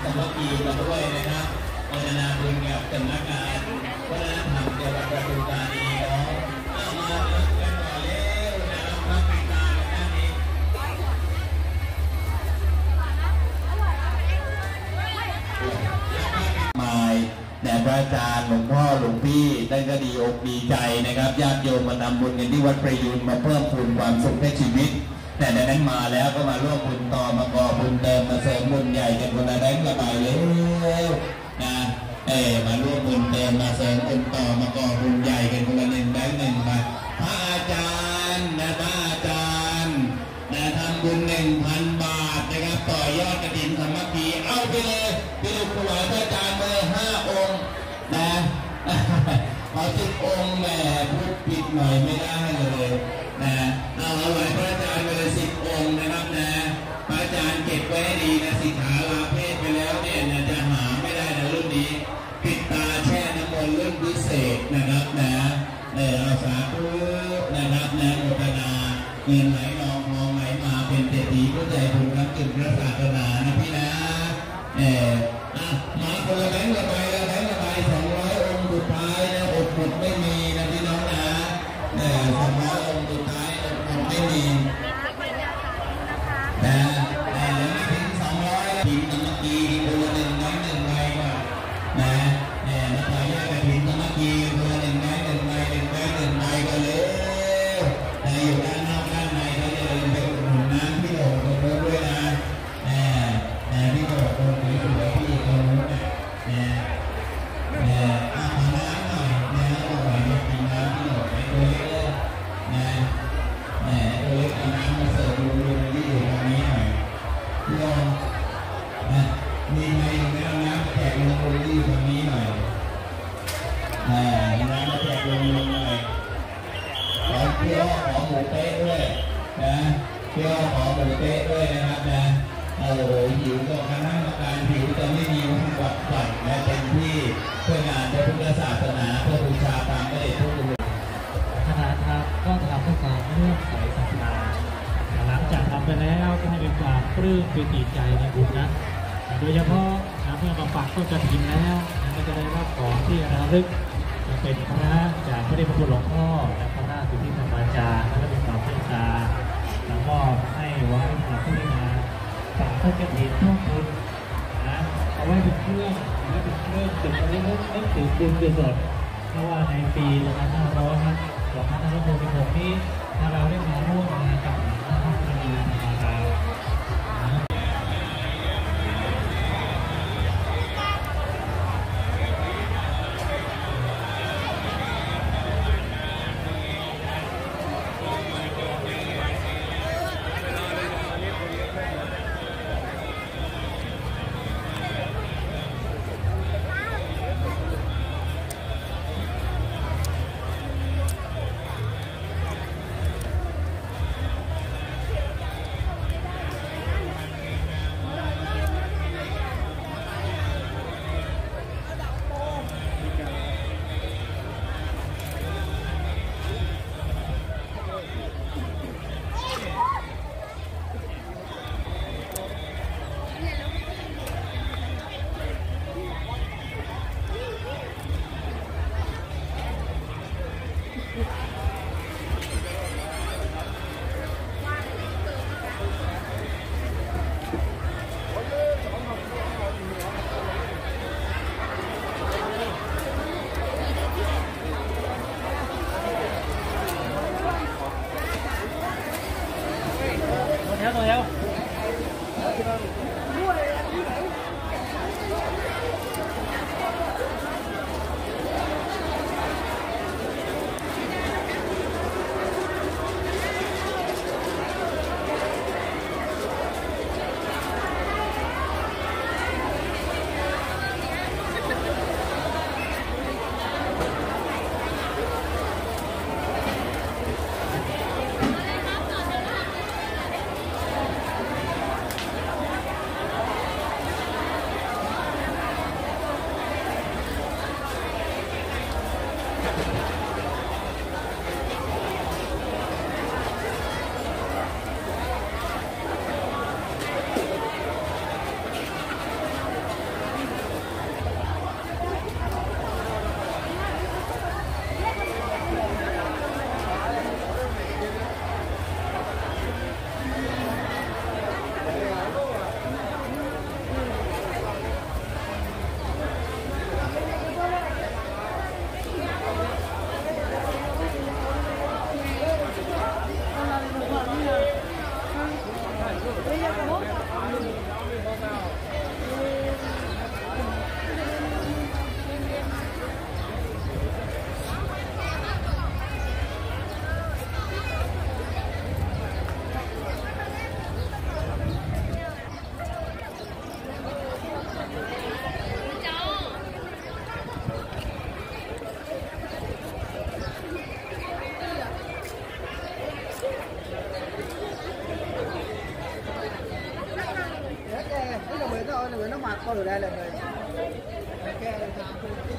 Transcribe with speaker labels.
Speaker 1: สามัคคีมาด้วยนะครับพัฒนาบุญกับสำนักงานวัฒนธรรมจังหวัดปทุมธานีเนาะมารับกันต่อเร็วนะครับพักการด้านนี้แต่พระอาจารย์หลวงพ่อหลวงพี่ได้ก็ดีอกดีใจนะครับญาติโยมมานำบุญกันที่วัดประยูนมาเพิ่มพูนความสุขในชีวิตแต่ในนั้นมาแล้วก็มาร่วมบุญต่อมาก่อบุญเติมมาเสริมบุญใหญ่กันคนละแบงค์ละใบเลยนะมาร่วมบุญเติมมาเสริมบุญต่อมาก่อบุญใหญ่กันคนละ1 แบงค์ 1 ใบพระอาจารย์นะพระอาจารย์นะทำบุญ 1,000 บาทนะครับต่อยอดกฐินสามัคคีเอาไปเลยไปดูถวายพระอาจารย์เลย5 องค์นะเอา10 องค์แหมพูดผิดหน่อยไม่ได้เลยนะเอาไหว้พระอาจารย์ไปเลย10 องค์นะครับนะพระอาจารย์เก็บไว้ให้ดีนะสิกขาลาเพศไปแล้วเนี่ยจะหาไม่ได้นะรุ่นนี้ปิดตาแช่น้ำมนต์รุ่นพิเศษนะครับนะเอาสาธุนะครับนะโมทนาเงินไหลนองทองไหลมาเป็นเศรษฐีผู้ใจบุญรับจุดพระศาสนานะพี่นะมาคนละแบงค์ละใบละแบงค์ละใบ200 องค์สุดท้ายนะอดหมดไม่มีนะพี่น้องนะ200 องค์สุดท้ายอดหมดไม่มีแล้วไม่ถึง200ถึงสามัคคีคนละ1 ไม้ 1 ใบก่อนนะแล้วต่อยอดกฐินสามัคคีคนละ1 ไม้ 1 ใบ 1 ไม้ 1 ใบก็เลยอยู่ด้านนอกด้านในเขาจะเดินไปอุดหนุนน้ำพี่โดดตรงนู้นด้วยนะพี่โดดตรงนี้อยู่แล้วพี่ตรงนู้นเอาน้ำหน่อยเอาไหวมากินน้ำพี่โดดไปตัวเล็กเลยตัวเล็กเอาน้ำมาเสิร์ฟลุงที่อยู่ตรงนี้หน่อยพี่โดดมีไหมไม่เอาน้ำแจกลุงที่อยู่ตรงนี้หน่อยน้ำมาแจกลุงหน่อยขอเที่ยวขอหมูเป๊ะด้วยนะเที่ยวขอหมูเป๊ะด้วยนะครับนะหิวก็คณะกรรมการหิวจะไม่มีวัดฝันและเป็นที่เพื่องานพระพุทธศาสนาเพื่อบูชาตามพระเดชพระคุณ
Speaker 2: คณะครับก็ทำเพื่อความเลื่อมใสศรัทธาหลังจากทำไปแล้วก็ให้เป็นความปลื้มปิติใจในบุญนะโดยเฉพาะเมื่อมาปักต้นกฐินแล้วก็จะได้รับของที่ระลึกจะเป็นพระจากพระเดชพระคุณหลวงพ่อและพระราชสุทธิธรรมาจารย์และเป็นความเมตตาแล้วก็ให้ไว้สำหรับผู้ที่มาปักต้นกฐินร่วมบุญนะเอาไว้เป็นเครื่องจุดระลึกนึกถึงบุญกุศลเพราะว่าในปี2566นี้ถ้าเราได้มาร่วมงานกับพระราชสุทธิธรรมาจารย์
Speaker 3: người nó mặc có được đây là người cái